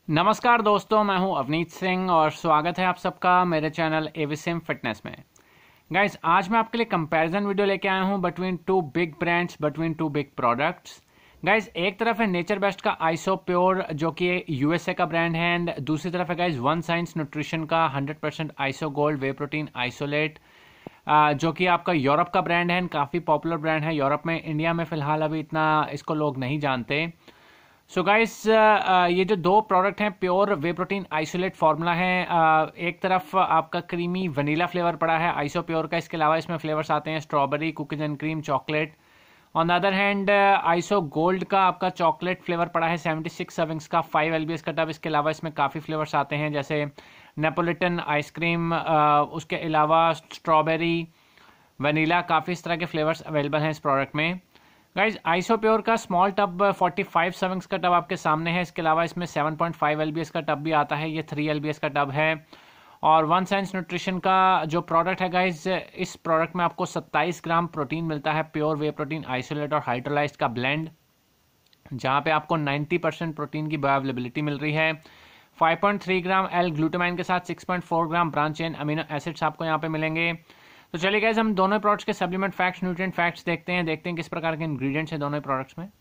नमस्कार दोस्तों, मैं हूं अवनीत सिंह और स्वागत है आप सबका मेरे चैनल एविसिम फिटनेस में। गाइस, आज मैं आपके लिए कंपैरिजन वीडियो लेके आया हूं between two big brands, between two big products. Guys, एक तरफ है नेचर बेस्ट का आइसो प्योर जो कि यूएसए का ब्रांड है, एंड दूसरी तरफ है गाइस वन साइंस न्यूट्रिशन का 100% iso gold whey protein isolate जो कि आपका यूरोप का ब्रांड है, काफ़ी पॉपुलर ब्रांड है यूरोप में। इंडिया में फ़िलहाल अभी इतना इसको लोग नहीं जानते। सो गाइस, ये जो दो प्रोडक्ट हैं, pure whey protein isolate formula है। एक तरफ आपका क्रीमी वनीला फ्लेवर पड़ा है आइसो प्योर का, इसके अलावा इसमें फ्लेवर्स आते हैं strawberry, cookies and cream, chocolate. On the other hand iso gold का आपका चॉकलेट फ्लेवर पड़ा है 76 सर्विंग्स का, 5 LBS का टब। इसके अलावा इसमें काफ़ी फ्लेवर्स आते हैं जैसे नेपोलिटन आइसक्रीम, उसके अलावा स्ट्रॉबेरी, वनीला, काफ़ी इस तरह के फ्लेवर्स अवेलेबल हैं इस प्रोडक्ट में। गाइज, आइसो प्योर का स्मॉल टब 45 सर्विंग्स का टब आपके सामने है। इसके अलावा इसमें 7.5 LBS का टब भी आता है, ये 3 LBS का टब है। और वन साइंस न्यूट्रिशन का जो प्रोडक्ट है गाइज, इस प्रोडक्ट में आपको 27 ग्राम प्रोटीन मिलता है, प्योर वे प्रोटीन आइसोलेट और हाइड्रोलाइज्ड का ब्लेंड, जहाँ पे आपको 90% प्रोटीन की बायोअवेलेबिलिटी मिल रही है। 5.3 ग्राम एल ग्लूटामाइन के साथ 6.4 gram branch chain amino acids आपको यहाँ पे मिलेंगे। तो चलिए गाइस, हम दोनों प्रोडक्ट्स के सप्लीमेंट फैक्ट्स, न्यूट्रिएंट फैक्ट्स देखते हैं किस प्रकार के इंग्रेडिएंट्स हैं दोनों प्रोडक्ट्स में।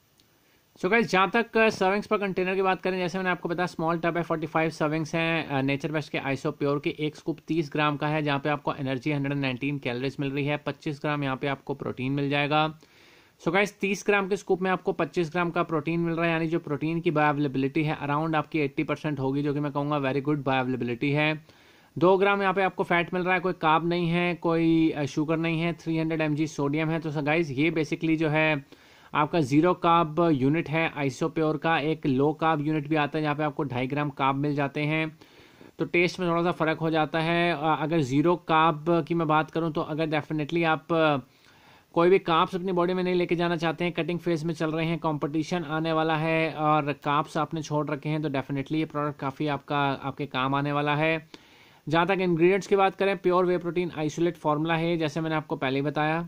सो गाइस, जहाँ तक सर्विंग्स पर कंटेनर की बात करें, जैसे मैंने आपको बताया स्मॉल टब है, 45 सर्विंग्स हैं नेचर बेस्ट के आइसो प्योर की। एक स्कूप 30 ग्राम का है, जहाँ पे आपको एनर्जी 119 कैलोरीज मिल रही है। 25 ग्राम यहाँ पे आपको प्रोटीन मिल जाएगा। सो गाइस, 30 ग्राम के स्कूप में आपको 25 ग्राम का प्रोटीन मिल रहा है, यानी जो प्रोटीन की बायोअवेलेबिलिटी है अराउंड आपकी 80% होगी, जो कि मैं कहूँगा वेरी गुड बायोअवेलेबिलिटी है। 2 ग्राम यहाँ पे आपको फैट मिल रहा है, कोई कार्ब नहीं है, कोई शुगर नहीं है, 300 mg सोडियम है। तो गाइस, ये बेसिकली जो है आपका जीरो कार्ब यूनिट है आइसो प्योर का। एक लो कार्ब यूनिट भी आता है जहाँ पे आपको 2.5 ग्राम कार्ब मिल जाते हैं, तो टेस्ट में थोड़ा सा फ़र्क हो जाता है। अगर ज़ीरो कार्ब की मैं बात करूँ तो अगर डेफिनेटली आप कोई भी कार्ब्स अपनी बॉडी में नहीं लेके जाना चाहते हैं, कटिंग फेज में चल रहे हैं, कंपटीशन आने वाला है और कार्ब्स आपने छोड़ रखे हैं, तो डेफिनेटली ये प्रोडक्ट काफ़ी आपके काम आने वाला है। जहाँ तक इंग्रेडिएंट्स की बात करें, pure whey protein isolate formula है, जैसे मैंने आपको पहले ही बताया।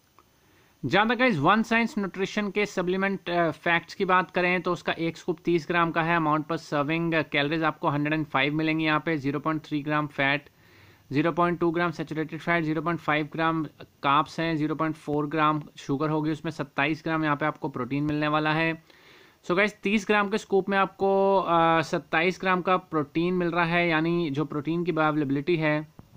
जहाँ तक गाइस वन साइंस न्यूट्रिशन के सप्लीमेंट फैक्ट्स की बात करें, तो उसका एक स्कूप 30 ग्राम का है। अमाउंट पर सर्विंग कैलोरीज आपको 105 मिलेंगी यहाँ पे। 0.3 gram fat, 0.2 gram saturated fat, 0.5 gram carbs हैं, 0.4 ग्राम शुगर होगी उसमें, 27 ग्राम यहाँ पे आपको प्रोटीन मिलने वाला है। सो गाइस, 30 ग्राम के स्कूप में आपको 27 ग्राम का प्रोटीन मिल रहा है, यानी जो प्रोटीन की बायोअवेलेबिलिटी है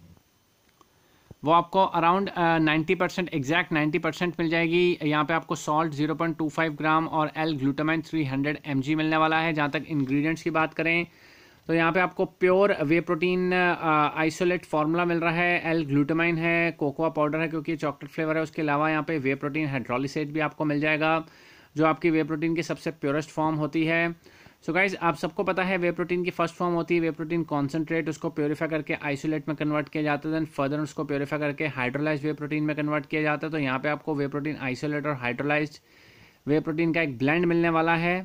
वो आपको अराउंड 90%, एग्जैक्ट 90% मिल जाएगी। यहाँ पे आपको सॉल्ट 0.25 ग्राम और एल ग्लूटामाइन 300 mg मिलने वाला है। जहाँ तक इंग्रेडिएंट्स की बात करें, तो यहाँ पे आपको pure whey protein isolate formula मिल रहा है, एल ग्लूटामाइन है, कोकोआ पाउडर है क्योंकि चॉकलेट फ्लेवर है। उसके अलावा यहाँ पे वे प्रोटीन हाइड्रोलिसेट भी आपको मिल जाएगा, जो आपकी वे प्रोटीन की सबसे प्योरेस्ट फॉर्म होती है। सो गाइस, आप सबको पता है वे प्रोटीन की फर्स्ट फॉर्म होती है वे प्रोटीन कॉन्सेंट्रेट, उसको प्योरीफाई करके आइसोलेट में कन्वर्ट किया जाता है, देन फर्दर उसको प्योरीफाई करके हाइड्रोलाइज्ड वे प्रोटीन में कन्वर्ट किया जाता है। तो यहाँ पे आपको वे प्रोटीन आइसोलेट और हाइड्रोलाइज्ड वे प्रोटीन का एक ब्लेंड मिलने वाला है।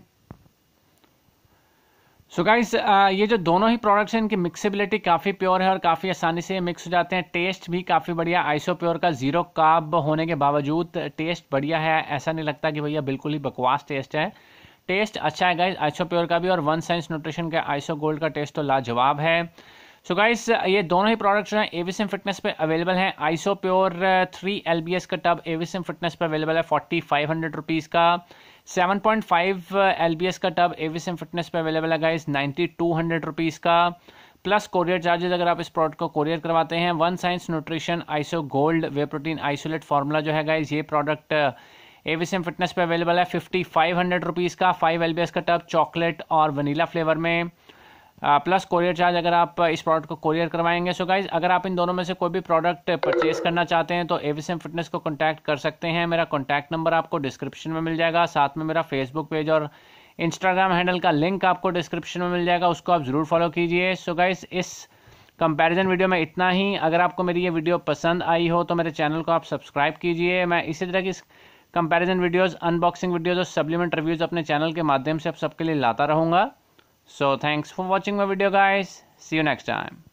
सो गाइस, ये जो दोनों ही प्रोडक्ट्स हैं, इनकी मिक्सेबिलिटी काफ़ी प्योर है और काफ़ी आसानी से मिक्स हो जाते हैं। टेस्ट भी काफ़ी बढ़िया, आइसो प्योर का जीरो कार्ब होने के बावजूद टेस्ट बढ़िया है, ऐसा नहीं लगता कि भैया बिल्कुल ही बकवास टेस्ट है। टेस्ट अच्छा है गाइस आइसो प्योर का भी, और वन साइंस न्यूट्रिशन का आइसो गोल्ड का टेस्ट तो लाजवाब है। सो गाइस, ये दोनों ही प्रोडक्ट्स जो हैं एविसिम फिटनेस पे अवेलेबल हैं। आइसो प्योर 3 LBS का टब एविसिम फिटनेस पे अवेलेबल है 4500 रुपीज़ का। 7.5 LBS का टब एविसिम फिटनेस पे अवेलेबल है गाइस 9200 रुपीज़ का, प्लस कोरियर चार्जेस अगर आप इस प्रोडक्ट को कोरियर करवाते हैं। One science nutrition iso gold whey protein isolate formula जो है गाइस, ये प्रोडक्ट एविसिम फिटनेस पे अवेलेबल है 5500 रुपीज़ का, 5 LBS का टब चॉकलेट और वनीला फ्लेवर में, प्लस कोरियर चार्ज अगर आप इस प्रोडक्ट को कोरियर करवाएंगे। सो गाइज, अगर आप इन दोनों में से कोई भी प्रोडक्ट परचेज करना चाहते हैं तो एविसिम फिटनेस को कॉन्टैक्ट कर सकते हैं। मेरा कॉन्टैक्ट नंबर आपको डिस्क्रिप्शन में मिल जाएगा, साथ में मेरा फेसबुक पेज और इंस्टाग्राम हैंडल का लिंक आपको डिस्क्रिप्शन में मिल जाएगा, उसको आप ज़रूर फॉलो कीजिए। सो गाइज, इस कंपैरिजन वीडियो में इतना ही। अगर आपको मेरी ये वीडियो पसंद आई हो तो मेरे चैनल को आप सब्सक्राइब कीजिए। मैं इसी तरह की कंपैरिजन वीडियोस, अनबॉक्सिंग वीडियोस और सप्लीमेंट रिव्यूज अपने चैनल के माध्यम से आप सबके लिए लाता रहूँगा। So thanks for watching my video guys, see you next time.